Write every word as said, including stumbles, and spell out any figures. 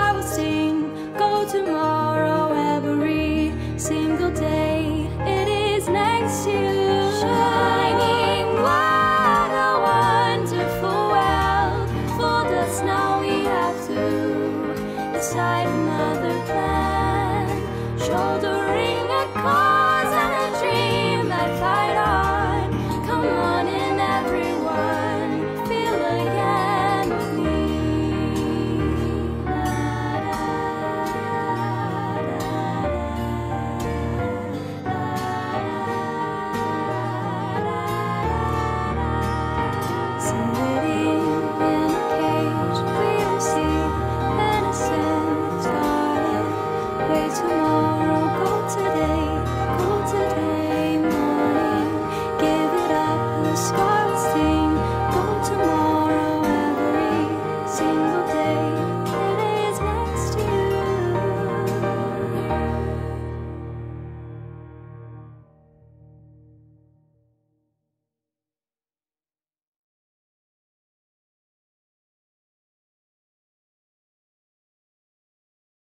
I will sing, go tomorrow every single day. It is next to you, shining what a wonderful world. For us now we have to decide another plan, shoulder